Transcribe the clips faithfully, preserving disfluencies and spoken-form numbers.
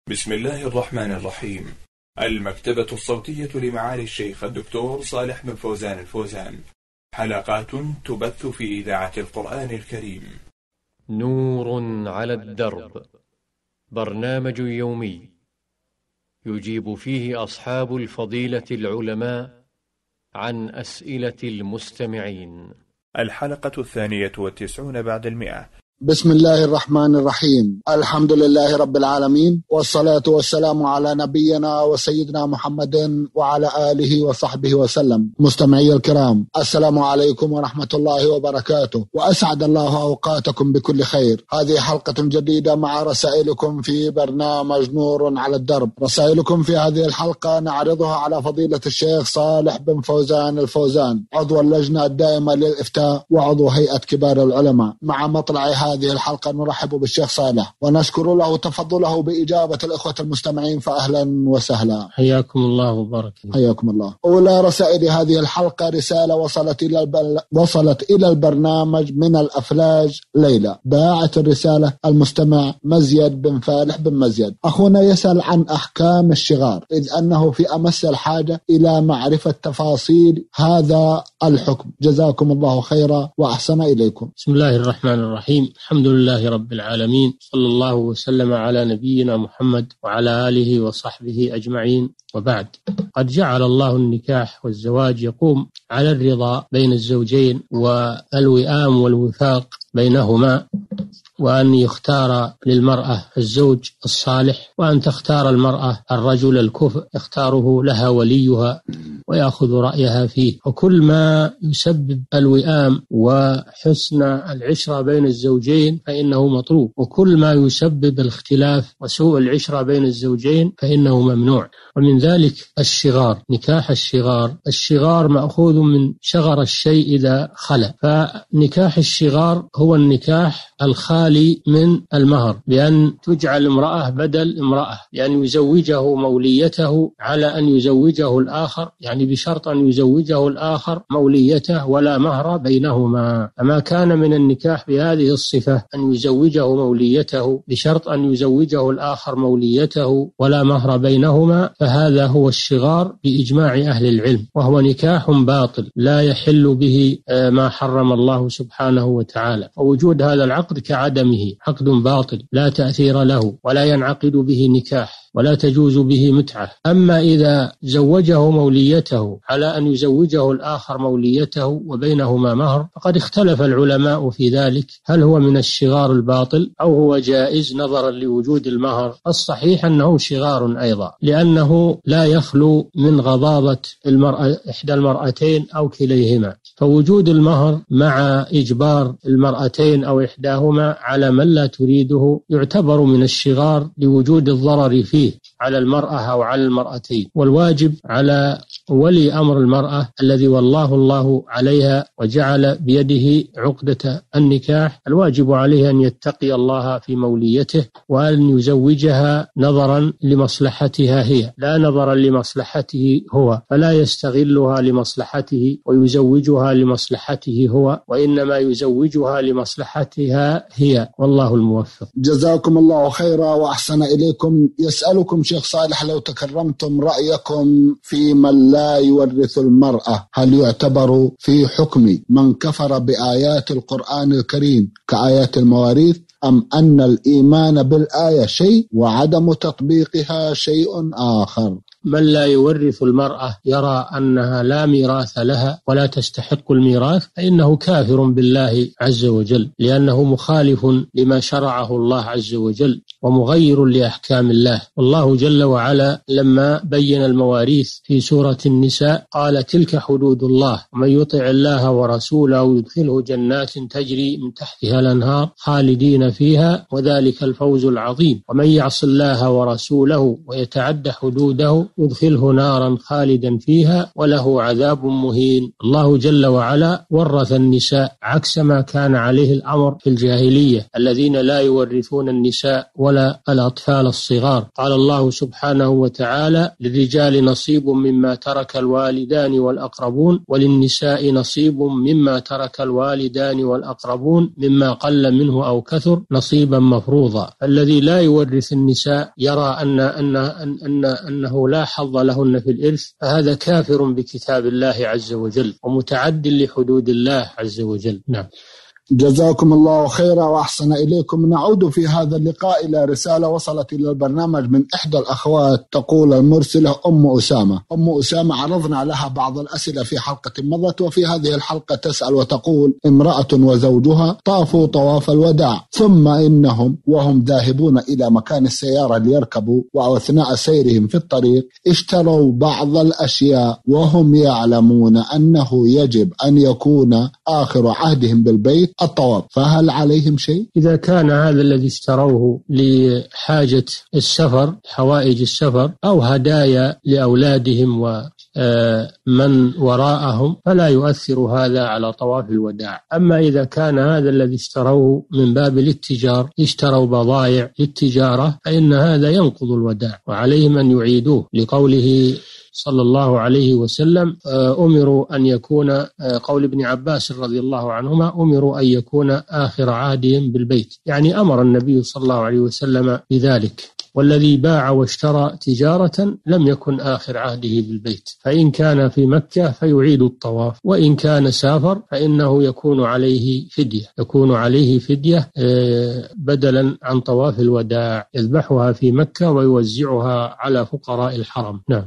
بسم الله الرحمن الرحيم. المكتبة الصوتية لمعالي الشيخ الدكتور صالح بن فوزان الفوزان، حلقات تبث في إذاعة القرآن الكريم. نور على الدرب، برنامج يومي يجيب فيه أصحاب الفضيلة العلماء عن أسئلة المستمعين. الحلقة الثانية والتسعون بعد المئة. بسم الله الرحمن الرحيم. الحمد لله رب العالمين، والصلاة والسلام على نبينا وسيدنا محمد وعلى آله وصحبه وسلم. مستمعي الكرام، السلام عليكم ورحمة الله وبركاته، وأسعد الله أوقاتكم بكل خير. هذه حلقة جديدة مع رسائلكم في برنامج نور على الدرب. رسائلكم في هذه الحلقة نعرضها على فضيلة الشيخ صالح بن فوزان الفوزان، عضو اللجنة الدائمة للإفتاء وعضو هيئة كبار العلماء. مع مطلع هذه الحلقة نرحب بالشيخ صالح ونشكر له تفضله بإجابة الإخوة المستمعين، فأهلا وسهلا. حياكم الله وبارك الله. حياكم الله. أولى رسائل هذه الحلقة رسالة وصلت إلى البل... وصلت إلى البرنامج من الأفلاج ليلى. باعت الرسالة المستمع مزيد بن فالح بن مزيد. أخونا يسأل عن أحكام الشغار، إذ أنه في أمس الحاجة إلى معرفة تفاصيل هذا الحكم. جزاكم الله خيرا وأحسن إليكم. بسم الله الرحمن الرحيم. الحمد لله رب العالمين، صلى الله وسلم على نبينا محمد وعلى آله وصحبه أجمعين، وبعد. قد جعل الله النكاح والزواج يقوم على الرضا بين الزوجين والوئام والوفاق بينهما، وأن يختار للمرأة الزوج الصالح، وأن تختار المرأة الرجل الكفء يختاره لها وليها ويأخذ رأيها فيه. وكل ما يسبب الوئام وحسن العشرة بين الزوجين فإنه مطلوب، وكل ما يسبب الاختلاف وسوء العشرة بين الزوجين فإنه ممنوع. ومن ذلك الشغار، نكاح الشغار. الشغار مأخوذ من شغر الشيء إذا خلى، فنكاح الشغار هو النكاح الخالي من المهر، بأن تجعل امرأة بدل امرأة، بأن يزوجه موليته على أن يزوجه الآخر، يعني بشرط أن يزوجه الآخر موليته ولا مهر بينهما. فما كان من النكاح بهذه الصفة أن يزوجه موليته بشرط أن يزوجه الآخر موليته ولا مهر بينهما، فهذا هو الشغار بإجماع أهل العلم، وهو نكاح باطل لا يحل به ما حرم الله سبحانه وتعالى. ووجود هذا العقد كعدمه، عقد باطل لا تأثير له ولا ينعقد به نكاح ولا تجوز به متعة. أما إذا زوجه موليته على أن يزوجه الآخر موليته وبينهما مهر، فقد اختلف العلماء في ذلك، هل هو من الشغار الباطل أو هو جائز نظرا لوجود المهر؟ الصحيح أنه شغار أيضا، لأنه لا يخلو من غضاضة المرأة إحدى المرأتين أو كليهما. فوجود المهر مع إجبار المرأتين أو إحداهما على من لا تريده يعتبر من الشغار لوجود الضرر فيه على المرأة أو على المرأتين. والواجب على ولي أمر المرأة الذي والله الله عليها وجعل بيده عقدة النكاح، الواجب عليه أن يتقي الله في موليته، وأن يزوجها نظرا لمصلحتها هي لا نظرا لمصلحته هو، فلا يستغلها لمصلحته ويزوجها لمصلحته هو، وإنما يزوجها لمصلحتها هي، والله الموفق. جزاكم الله خيرا وأحسن إليكم. يسألكم شيخ صالح، لو تكرمتم رأيكم في من لا يورث المرأة، هل يعتبر في حكم من كفر بآيات القرآن الكريم كآيات المواريث، أم أن الإيمان بالآية شيء وعدم تطبيقها شيء آخر؟ من لا يورث المرأة يرى أنها لا ميراث لها ولا تستحق الميراث، فإنه كافر بالله عز وجل، لأنه مخالف لما شرعه الله عز وجل ومغير لأحكام الله. والله جل وعلا لما بين المواريث في سورة النساء قال: تلك حدود الله، ومن يطع الله ورسوله يدخله جنات تجري من تحتها الأنهار خالدين فيها وذلك الفوز العظيم، ومن يعص الله ورسوله ويتعد حدوده يدخله نارا خالدا فيها وله عذاب مهين. الله جل وعلا ورث النساء عكس ما كان عليه الأمر في الجاهلية، الذين لا يورثون النساء ولا الأطفال الصغار. قال الله سبحانه وتعالى: للرجال نصيب مما ترك الوالدان والأقربون وللنساء نصيب مما ترك الوالدان والأقربون مما قل منه أو كثر نصيبا مفروضا. الذي لا يورث النساء يرى أن أن أن أن أنه لا حظ لهن في الإرث، فهذا كافر بكتاب الله عز وجل ومتعد لحدود الله عز وجل. نعم. جزاكم الله خيرا وأحسن إليكم. نعود في هذا اللقاء إلى رسالة وصلت إلى البرنامج من إحدى الأخوات، تقول المرسلة أم أسامة. أم أسامة عرضنا لها بعض الأسئلة في حلقة مضت، وفي هذه الحلقة تسأل وتقول: امرأة وزوجها طافوا طواف الوداع، ثم إنهم وهم ذاهبون إلى مكان السيارة ليركبوا، وأثناء سيرهم في الطريق اشتروا بعض الأشياء وهم يعلمون أنه يجب أن يكون آخر عهدهم بالبيت الطواف، فهل عليهم شيء؟ إذا كان هذا الذي اشتروه لحاجة السفر، حوائج السفر، أو هدايا لأولادهم ومن وراءهم، فلا يؤثر هذا على طواف الوداع. أما إذا كان هذا الذي اشتروه من باب الاتجار، اشتروا بضائع للتجارة، فإن هذا ينقض الوداع وعليهم أن يعيدوه، لقوله صلى الله عليه وسلم: أمروا أن يكون، قول ابن عباس رضي الله عنهما: أمروا أن يكون آخر عهدهم بالبيت، يعني أمر النبي صلى الله عليه وسلم بذلك. والذي باع واشترى تجارة لم يكن آخر عهده بالبيت، فإن كان في مكة فيعيد الطواف، وإن كان سافر فإنه يكون عليه فدية، يكون عليه فدية بدلا عن طواف الوداع، يذبحها في مكة ويوزعها على فقراء الحرم. نعم.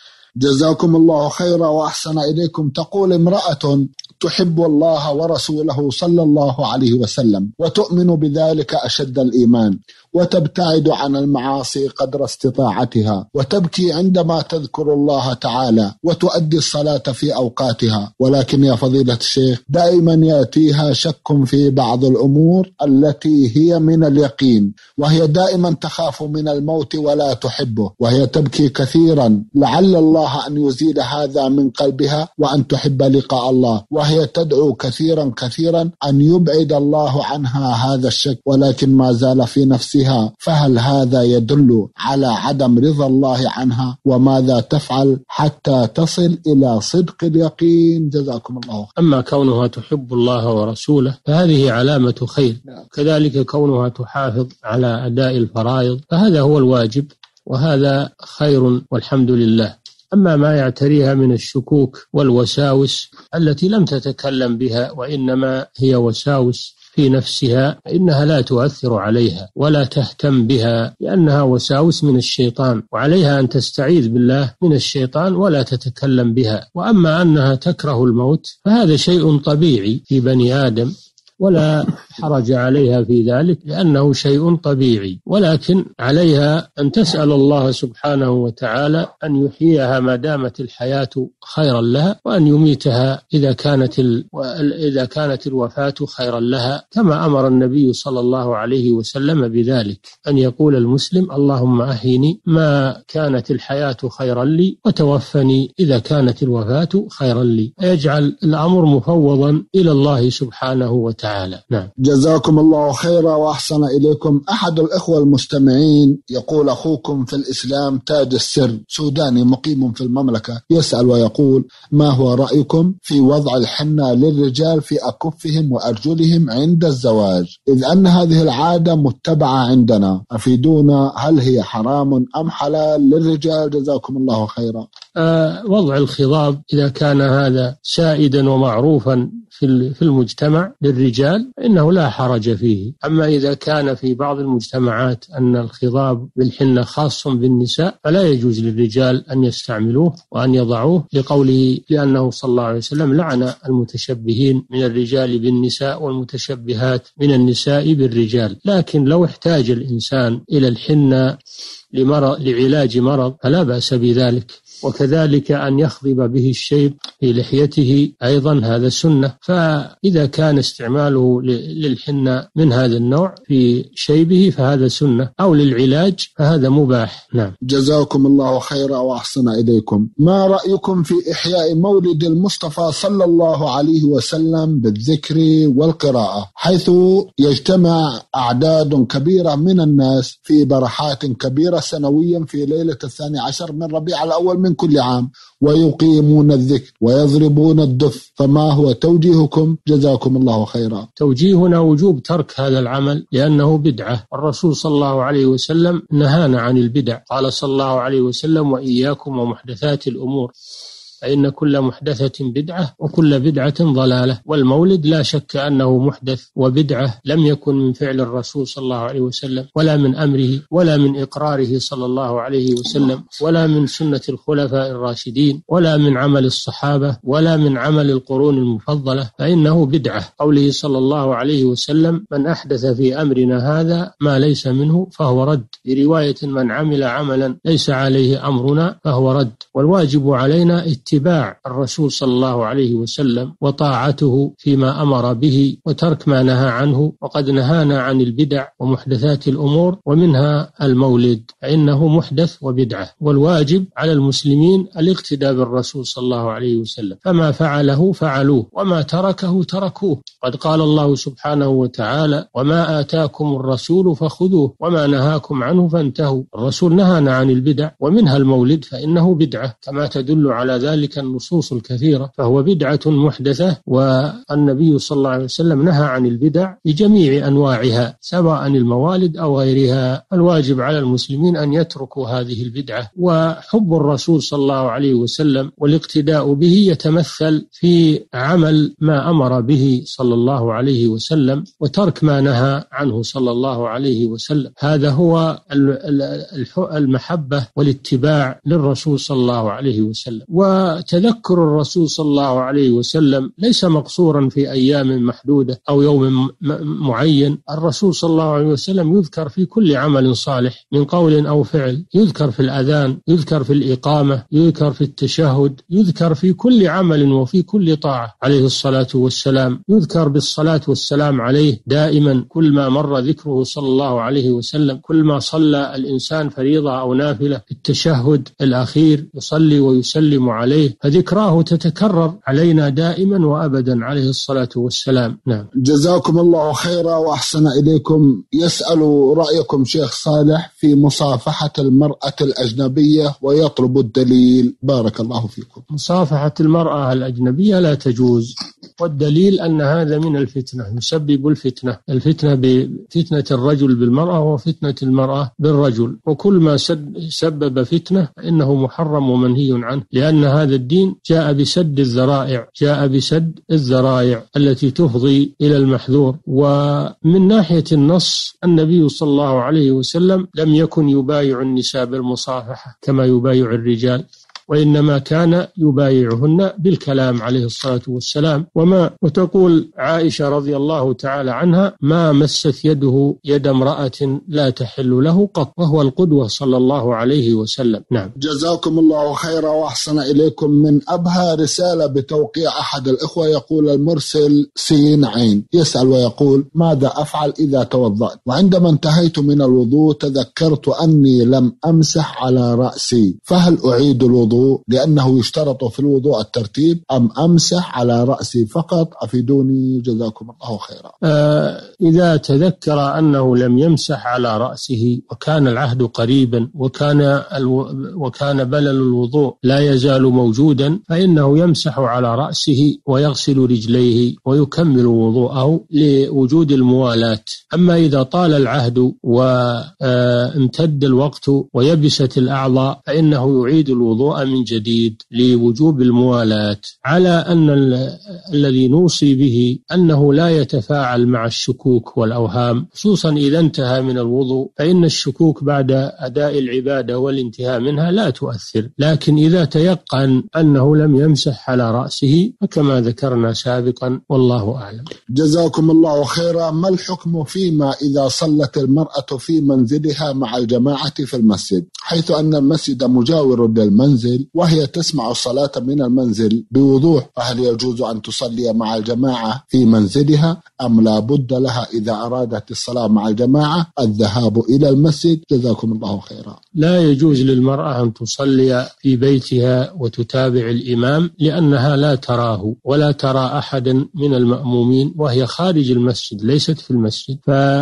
جزاكم الله خيرا وأحسن إليكم. تقول امرأة تحب الله ورسوله صلى الله عليه وسلم وتؤمن بذلك أشد الإيمان، وتبتعد عن المعاصي قدر استطاعتها، وتبكي عندما تذكر الله تعالى، وتؤدي الصلاة في أوقاتها، ولكن يا فضيلة الشيخ دائما يأتيها شك في بعض الأمور التي هي من اليقين، وهي دائما تخاف من الموت ولا تحبه، وهي تبكي كثيرا لعل الله أن يزيل هذا من قلبها وأن تحب لقاء الله، وهي تدعو كثيرا كثيرا أن يبعد الله عنها هذا الشك، ولكن ما زال في نفسها. فهل هذا يدل على عدم رضا الله عنها؟ وماذا تفعل حتى تصل إلى صدق اليقين؟ جزاكم الله. أما كونها تحب الله ورسوله فهذه علامة خير، كذلك كونها تحافظ على أداء الفرائض فهذا هو الواجب، وهذا خير والحمد لله. أما ما يعتريها من الشكوك والوساوس التي لم تتكلم بها وإنما هي وساوس في نفسها، فإنها لا تؤثر عليها ولا تهتم بها، لأنها وساوس من الشيطان، وعليها أن تستعيذ بالله من الشيطان ولا تتكلم بها. وأما أنها تكره الموت فهذا شيء طبيعي في بني آدم، ولا حرج عليها في ذلك لأنه شيء طبيعي، ولكن عليها أن تسأل الله سبحانه وتعالى أن يحييها ما دامت الحياة خيرا لها، وأن يميتها إذا كانت ال... إذا كانت الوفاة خيرا لها، كما أمر النبي صلى الله عليه وسلم بذلك، أن يقول المسلم: اللهم أحيني ما كانت الحياة خيرا لي، وتوفني إذا كانت الوفاة خيرا لي، يجعل الأمر مفوضا إلى الله سبحانه وتعالى. تعالى. نعم. جزاكم الله خيرا وأحسن إليكم. أحد الإخوة المستمعين يقول: أخوكم في الإسلام تاج السر سوداني مقيم في المملكة يسأل ويقول: ما هو رأيكم في وضع الحنة للرجال في أكفهم وأرجلهم عند الزواج، إذ أن هذه العادة متبعة عندنا، أفيدونا، هل هي حرام أم حلال للرجال؟ جزاكم الله خيرا. أه وضع الخضاب إذا كان هذا سائدا ومعروفا في المجتمع للرجال إنه لا حرج فيه. أما إذا كان في بعض المجتمعات أن الخضاب بالحنة خاص بالنساء فلا يجوز للرجال أن يستعملوه وأن يضعوه، لقوله لأنه صلى الله عليه وسلم لعن المتشبهين من الرجال بالنساء والمتشبهات من النساء بالرجال. لكن لو احتاج الإنسان إلى الحنة لمرض لعلاج مرض فلا بأس بذلك، وكذلك أن يخضب به الشيب في لحيته أيضا هذا سنة. فإذا كان استعماله للحنة من هذا النوع في شيبه فهذا سنة، أو للعلاج فهذا مباح. نعم. جزاكم الله خيرا وأحسن إليكم. ما رأيكم في إحياء مولد المصطفى صلى الله عليه وسلم بالذكر والقراءة، حيث يجتمع أعداد كبيرة من الناس في برحات كبيرة سنويا في ليلة الثاني عشر من ربيع الأول من كل عام، ويقيمون الذكر ويضربون الدف، فما هو توجيهكم؟ جزاكم الله خيرا. توجيهنا وجوب ترك هذا العمل لأنه بدعة. الرسول صلى الله عليه وسلم نهانا عن البدع، قال صلى الله عليه وسلم: وإياكم ومحدثات الأمور، فإن كل محدثة بدعة وكل بدعة ضلالة. والمولد لا شك أنه محدث وبدعة، لم يكن من فعل الرسول صلى الله عليه وسلم، ولا من أمره، ولا من إقراره صلى الله عليه وسلم، ولا من سنة الخلفاء الراشدين، ولا من عمل الصحابة، ولا من عمل القرون المفضلة، فإنه بدعة. قوله صلى الله عليه وسلم: من أحدث في أمرنا هذا ما ليس منه فهو رد. في رواية: من عمل عملا ليس عليه أمرنا فهو رد. والواجب علينا اتباع الرسول صلى الله عليه وسلم وطاعته فيما أمر به وترك ما نهى عنه. وقد نهانا عن البدع ومحدثات الأمور، ومنها المولد، فإنه محدث وبدعة. والواجب على المسلمين الاقتداء بالرسول صلى الله عليه وسلم، فما فعله فعلوه وما تركه تركوه. قد قال الله سبحانه وتعالى: وما آتاكم الرسول فخذوه وما نهاكم عنه فانتهوا. الرسول نهانا عن البدع، ومنها المولد، فإنه بدعة كما تدل على ذلك النصوص الكثيرة، فهو بدعة محدثة. والنبي صلى الله عليه وسلم نهى عن البدع بجميع أنواعها، سواء الموالد أو غيرها. الواجب على المسلمين أن يتركوا هذه البدعة. وحب الرسول صلى الله عليه وسلم والاقتداء به يتمثل في عمل ما أمر به صلى الله عليه وسلم وترك ما نهى عنه صلى الله عليه وسلم. هذا هو المحبة والاتباع للرسول صلى الله عليه وسلم. وتذكر الرسول صلى الله عليه وسلم ليس مقصورا في أيام محدودة أو يوم معين. الرسول صلى الله عليه وسلم يذكر في كل عمل صالح من قول أو فعل، يذكر في الأذان، يذكر في الإقامة، يذكر في التشهد، يذكر في كل عمل وفي كل طاعة عليه الصلاة والسلام. يذكر بالصلاة والسلام عليه دائما، كل ما مر ذكره صلى الله عليه وسلم، كل ما صلى الإنسان فريضة أو نافلة في التشهد الأخير يصلي ويسلم عليه، فذكراه تتكرر علينا دائما وأبدا عليه الصلاة والسلام. نعم. جزاكم الله خيرا وأحسن إليكم. يسأل رأيكم شيخ صالح في مصافحة المرأة الأجنبية ويطلب الدليل، بارك الله فيكم. مصافحة المرأة الأجنبية لا تجوز، والدليل أن هذا من الفتنة، يسبب الفتنة. الفتنة بفتنة الرجل بالمرأة وفتنة المرأة بالرجل، وكل ما سبب فتنة فإنه محرم ومنهي عنه، لأن هذا الدين جاء بسد الذرائع، جاء بسد الذرائع التي تفضي إلى المحذور. ومن ناحية النص النبي صلى الله عليه وسلم لم يكن يبايع النساء بالمصافحة كما يبايع الرجال، وإنما كان يبايعهن بالكلام عليه الصلاة والسلام. وما وتقول عائشة رضي الله تعالى عنها: ما مست يده يد امرأة لا تحل له قط، وهو القدوة صلى الله عليه وسلم. نعم. جزاكم الله خيرا وأحسن إليكم. من أبها رسالة بتوقيع أحد الإخوة، يقول المرسل سين عين، يسأل ويقول: ماذا أفعل إذا توضأت وعندما انتهيت من الوضوء تذكرت أني لم أمسح على رأسي، فهل أعيد الوضوء لأنه يشترط في الوضوء الترتيب أم أمسح على رأسي فقط؟ أفيدوني جزاكم الله خيرا. آه إذا تذكر أنه لم يمسح على رأسه وكان العهد قريبا وكان الو... وكان بلل الوضوء لا يزال موجودا، فإنه يمسح على رأسه ويغسل رجليه ويكمل وضوءه لوجود الموالاة. أما إذا طال العهد وامتد الوقت ويبست الأعضاء فإنه يعيد الوضوء من جديد لوجوب الموالاة، على أن الذي نوصي به أنه لا يتفاعل مع الشكوك والأوهام، خصوصا إذا انتهى من الوضوء، فإن الشكوك بعد أداء العبادة والانتهاء منها لا تؤثر. لكن إذا تيقن أنه لم يمسح على رأسه فكما ذكرنا سابقا، والله أعلم. جزاكم الله خيرا. ما الحكم فيما إذا صلت المرأة في منزلها مع الجماعة في المسجد، حيث أن المسجد مجاور للمنزل وهي تسمع الصلاة من المنزل بوضوح، فهل يجوز أن تصلي مع الجماعة في منزلها أم لا بد لها إذا أرادت الصلاة مع الجماعة الذهاب إلى المسجد؟ جزاكم الله خيرا. لا يجوز للمرأة أن تصلي في بيتها وتتابع الإمام، لأنها لا تراه ولا ترى أحدا من المأمومين وهي خارج المسجد ليست في المسجد،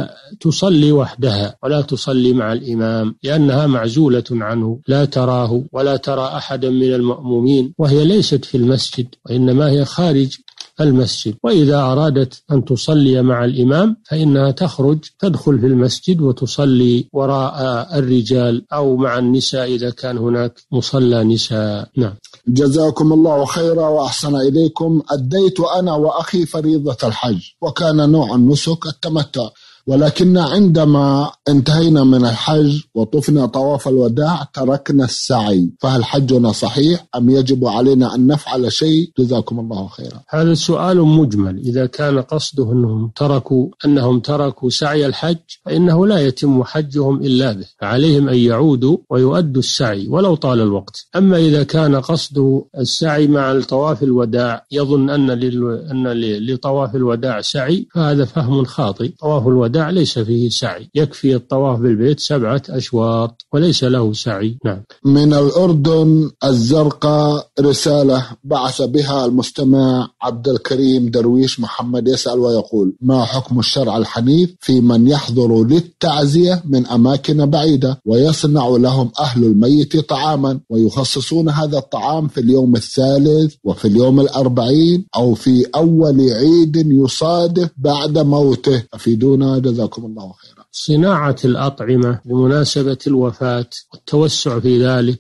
فتصلي وحدها ولا تصلي مع الإمام لأنها معزولة عنه، لا تراه ولا ترى أحدا من المأمومين وهي ليست في المسجد وإنما هي خارج المسجد. وإذا أرادت أن تصلي مع الإمام فإنها تخرج تدخل في المسجد وتصلي وراء الرجال أو مع النساء إذا كان هناك مصلى نساء. نعم. جزاكم الله خيرا وأحسن إليكم. أديت أنا وأخي فريضة الحج وكان نوع النسك التمتع، ولكن عندما انتهينا من الحج وطفنا طواف الوداع تركنا السعي، فهل حجنا صحيح أم يجب علينا أن نفعل شيء؟ جزاكم الله خيرا. هذا السؤال مجمل. إذا كان قصده أنهم تركوا أنهم تركوا سعي الحج فإنه لا يتم حجهم إلا به، فعليهم أن يعودوا ويؤدوا السعي ولو طال الوقت. أما إذا كان قصده السعي مع الطواف الوداع يظن أن أن لطواف الوداع سعي، فهذا فهم خاطئ. طواف الوداع ليس فيه سعي، يكفي الطواف بالبيت سبعة أشواط وليس له سعي. نعم. من الأردن الزرقاء رسالة بعث بها المستمع عبد الكريم درويش محمد يسأل ويقول: ما حكم الشرع الحنيف في من يحضر للتعزية من أماكن بعيدة ويصنع لهم أهل الميت طعاما ويخصصون هذا الطعام في اليوم الثالث وفي اليوم الأربعين أو في أول عيد يصادف بعد موته؟ أفيدونا جزاكم الله خيرا. صناعة الأطعمة بمناسبة الوفاة والتوسع في ذلك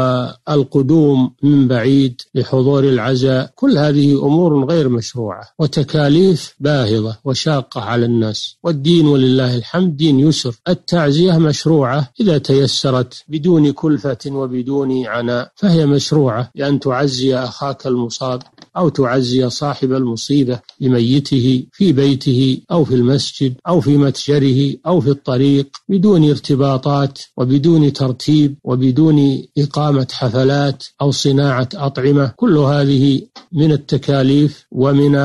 والقدوم من بعيد لحضور العزاء، كل هذه أمور غير مشروعة وتكاليف باهظة وشاقة على الناس، والدين ولله الحمد دين يسر. التعزية مشروعة إذا تيسرت بدون كلفة وبدون عناء فهي مشروعة، لأن تعزي أخاك المصاب أو تعزي صاحب المصيبة لميته في بيته أو في المسجد أو في متجره أو في الطريق بدون ارتباطات وبدون ترتيب وبدون إقامة حفلات أو صناعة أطعمة. كل هذه من التكاليف ومن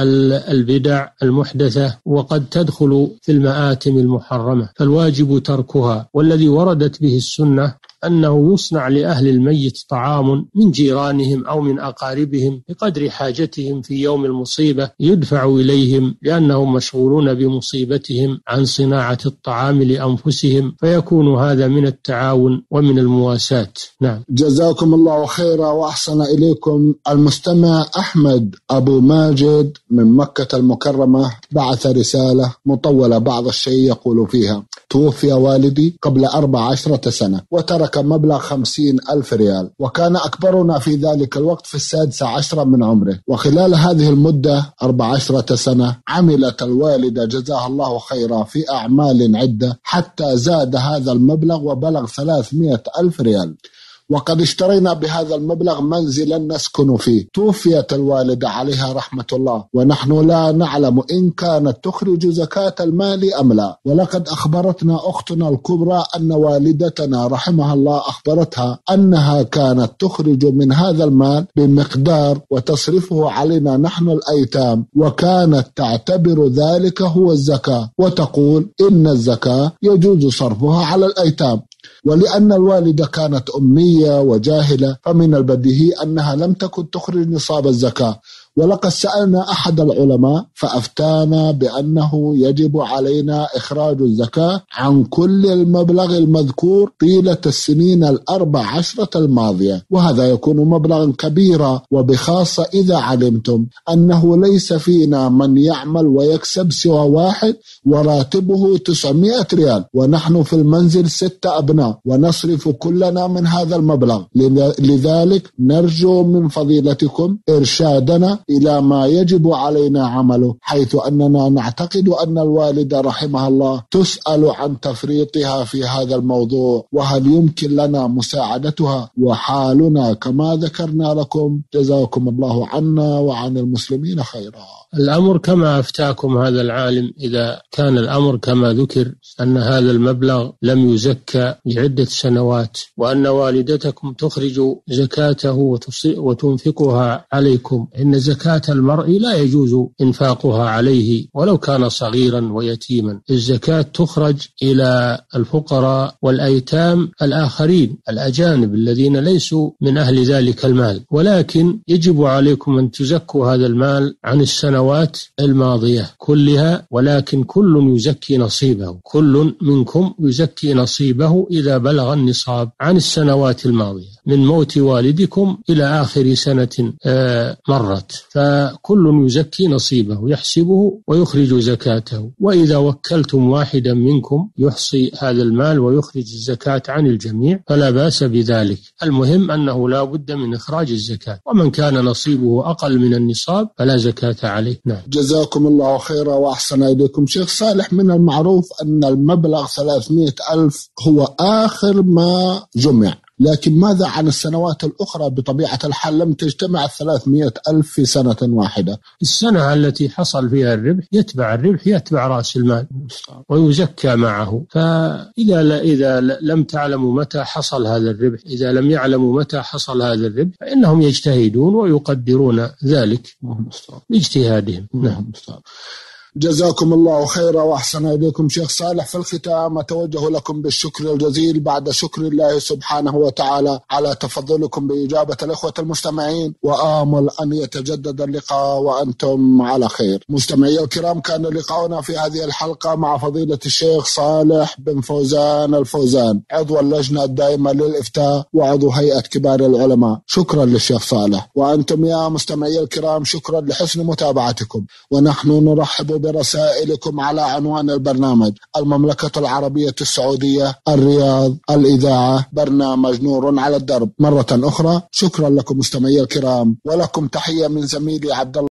البدع المحدثة وقد تدخل في المآتم المحرمة، فالواجب تركها. والذي وردت به السنة أنه يصنع لأهل الميت طعام من جيرانهم أو من أقاربهم بقدر حاجتهم في يوم المصيبة يدفع إليهم، لأنهم مشغولون بمصيبتهم عن صناعة الطعام لأنفسهم، فيكون هذا من التعاون ومن المواساة. نعم. جزاكم الله خيرا وأحسن إليكم. المستمع أحمد أبو ماجد من مكة المكرمة بعث رسالة مطولة بعض الشيء يقول فيها: توفي والدي قبل أربع عشرة سنة وترك مبلغ خمسين ألف ريال، وكان أكبرنا في ذلك الوقت في السادسة عشرة من عمره، وخلال هذه المدة أربع عشرة سنة عملت الوالدة جزاها الله خيرا في أعمال عدة حتى زاد هذا المبلغ وبلغ ثلاثمائة ألف ريال، وقد اشترينا بهذا المبلغ منزلا نسكن فيه. توفيت الوالدة عليها رحمة الله ونحن لا نعلم إن كانت تخرج زكاة المال أم لا، ولقد أخبرتنا أختنا الكبرى أن والدتنا رحمها الله أخبرتها أنها كانت تخرج من هذا المال بمقدار وتصرفه علينا نحن الأيتام، وكانت تعتبر ذلك هو الزكاة وتقول إن الزكاة يجوز صرفها على الأيتام. ولأن الوالدة كانت أمية وجاهلة فمن البديهي أنها لم تكن تخرج نصاب الزكاة، ولقد سألنا أحد العلماء فأفتانا بأنه يجب علينا إخراج الزكاة عن كل المبلغ المذكور طيلة السنين الأربع عشرة الماضية، وهذا يكون مبلغا كبيرا، وبخاصة إذا علمتم أنه ليس فينا من يعمل ويكسب سوى واحد وراتبه تسعمائة ريال، ونحن في المنزل ستة أبناء ونصرف كلنا من هذا المبلغ. لذلك نرجو من فضيلتكم إرشادنا إلى ما يجب علينا عمله، حيث أننا نعتقد أن الوالدة رحمها الله تسأل عن تفريطها في هذا الموضوع، وهل يمكن لنا مساعدتها وحالنا كما ذكرنا لكم. جزاكم الله عنا وعن المسلمين خيرا. الأمر كما أفتاكم هذا العالم، إذا كان الأمر كما ذكر أن هذا المبلغ لم يزكى لعدة سنوات، وأن والدتكم تخرج زكاته وتنفقها عليكم، إن زكاة المرء لا يجوز إنفاقها عليه ولو كان صغيرا ويتيما. الزكاة تخرج إلى الفقراء والأيتام الآخرين الأجانب الذين ليسوا من أهل ذلك المال، ولكن يجب عليكم أن تزكوا هذا المال عن السنوات الماضية كلها، ولكن كل يزكي نصيبه، كل منكم يزكي نصيبه إذا بلغ النصاب عن السنوات الماضية من موت والدكم إلى آخر سنة مرت، فكل يزكي نصيبه يحسبه ويخرج زكاته. وإذا وكلتم واحدا منكم يحصي هذا المال ويخرج الزكاة عن الجميع فلا بأس بذلك، المهم أنه لا بد من إخراج الزكاة، ومن كان نصيبه أقل من النصاب فلا زكاة عليه. نعم. جزاكم الله خيرا وأحسن إليكم. شيخ صالح، من المعروف أن المبلغ ثلاثمائة ألف هو آخر ما جمع، لكن ماذا عن السنوات الأخرى؟ بطبيعة الحال لم تجتمع الثلاثمائة ألف في سنة واحدة. السنة التي حصل فيها الربح يتبع الربح يتبع رأس المال ويزكى معه. فإذا إذا لم تعلموا متى حصل هذا الربح، إذا لم يعلموا متى حصل هذا الربح فإنهم يجتهدون ويقدرون ذلك باجتهادهم. نعم. جزاكم الله خيرا وأحسن إليكم. شيخ صالح، في الختام أتوجه لكم بالشكر الجزيل بعد شكر الله سبحانه وتعالى على تفضلكم بإجابة الإخوة المستمعين، وآمل أن يتجدد اللقاء وأنتم على خير. مستمعي الكرام، كان لقاؤنا في هذه الحلقة مع فضيلة الشيخ صالح بن فوزان الفوزان، عضو اللجنة الدائمة للإفتاء وعضو هيئة كبار العلماء. شكرا للشيخ صالح. وأنتم يا مستمعي الكرام شكرا لحسن متابعتكم، ونحن نرحب برسائلكم على عنوان البرنامج: المملكة العربية السعودية، الرياض، الإذاعة، برنامج نور على الدرب. مرة أخرى شكرا لكم مستمعي الكرام، ولكم تحية من زميلي عبد الله